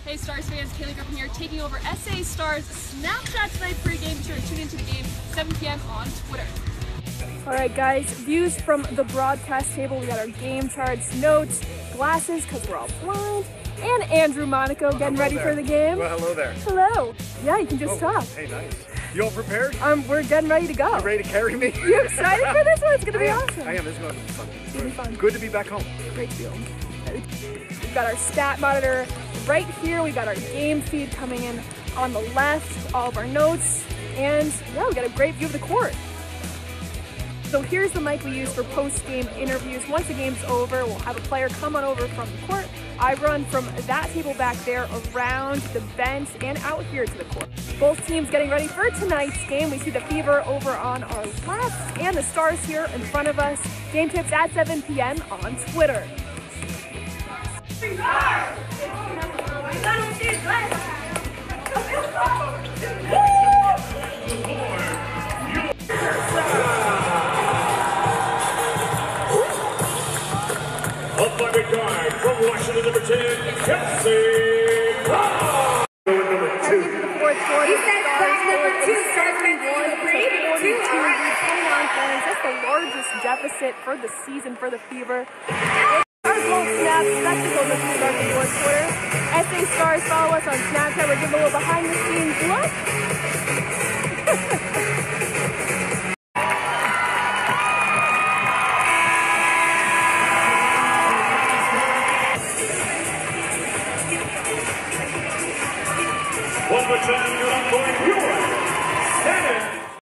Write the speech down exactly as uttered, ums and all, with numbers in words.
Hey Stars fans, Kaylee Griffin here, taking over S A Stars Snapchat tonight pregame. Be sure to tune into the game, seven p m on Twitter. Alright guys, views from the broadcast table. We got our game charts, notes, glasses because we're all blind, and Andrew Monaco getting hello ready there. for the game. Well, hello there. Hello. Yeah, you can just Oh, talk. hey, nice. You all prepared? Um, we're getting ready to go. You ready to carry me? You excited for this one? It's gonna I be am. awesome. I am. This is going to be fun. It's gonna be fun. Good to be back home. Great feeling. We've got our stat monitor right here. We got our game feed coming in on the left, all of our notes, and yeah, we got a great view of the court. So here's the mic we use for post-game interviews. Once the game's over, we'll have a player come on over from the court. I run from that table back there around the bench and out here to the court. Both teams getting ready for tonight's game. We see the Fever over on our left and the Stars here in front of us. Game tips at seven p m on Twitter. Up by the guard from Washington, number ten, Kelsey Paul. Number two. He said that's number two, seven, one, forty-two, twenty-nine points. That's the largest deficit for the season for the Fever. Stars won't snap. Spectacle this will start the fourth quarter. S A Stars, follow us on Snapchat. We're giving a little behind the scenes look.